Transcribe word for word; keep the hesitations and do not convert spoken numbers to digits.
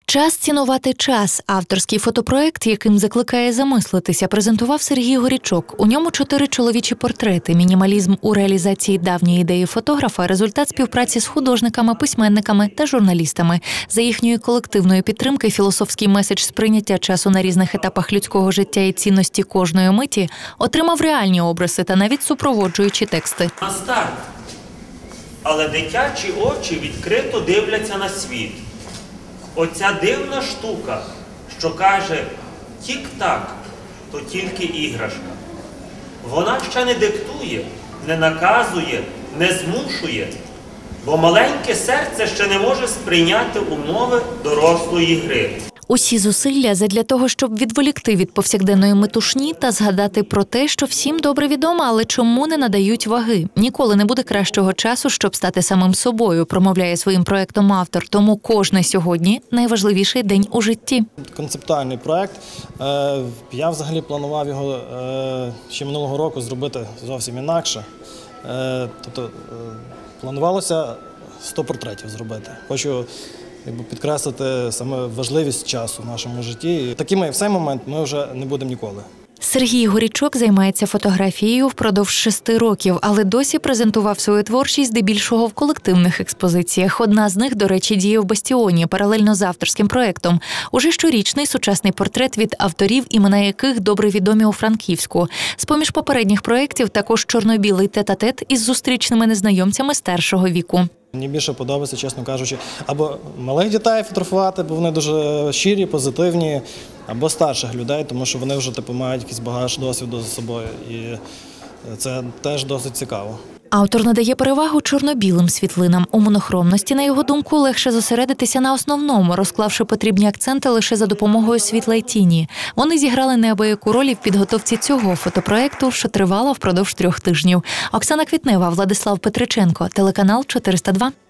Час цінувати час. Авторський фотопроект, яким закликає замислитися, презентував Сергій Горічок. У ньому чотири чоловічі портрети. Мінімалізм у реалізації давньої ідеї фотографа – результат співпраці з художниками, письменниками та журналістами. За їхньої колективної підтримки філософський меседж сприйняття часу на різних етапах людського життя і цінності кожної миті отримав реальні обриси та навіть супроводжуючі тексти. На старт. Але дитячі очі відкрито дивляться на світ. Оця дивна штука, що каже «тік-так», то тільки іграшка. Вона ще не диктує, не наказує, не змушує, бо маленьке серце ще не може сприйняти умови дорослої гри. Усі зусилля задля того, щоб відволікти від повсякденної метушні та згадати про те, що всім добре відомо, але чому не надають ваги. Ніколи не буде кращого часу, щоб стати самим собою, промовляє своїм проектом автор. Тому кожне сьогодні – найважливіший день у житті. Концептуальний проект. Я взагалі планував його ще минулого року зробити зовсім інакше. Тобто планувалося сто портретів зробити. Хочу якби підкреслити саме важливість часу в нашому житті. Такими в цей момент ми вже не будемо ніколи. Сергій Горічок займається фотографією впродовж шести років, але досі презентував свою творчість здебільшого в колективних експозиціях. Одна з них, до речі, діє в Бастіоні, паралельно з авторським проектом. Уже щорічний сучасний портрет від авторів, імена яких добре відомі у Франківську. З-поміж попередніх проєктів також чорно-білий тет-а-тет із зустрічними незнайомцями старшого віку. Мені більше подобається, чесно кажучи, або малих дітей фотографувати, бо вони дуже щирі, позитивні, або старших людей, тому що вони вже типу, мають якийсь багаж досвіду за собою. І це теж досить цікаво. Автор надає перевагу чорно-білим світлинам. У монохромності, на його думку, легше зосередитися на основному, розклавши потрібні акценти лише за допомогою світла й тіні. Вони зіграли неабияку роль в підготовці цього фотопроекту, що тривала впродовж трьох тижнів. Оксана Квітнева, Владислав Петриченко, телеканал чотириста два.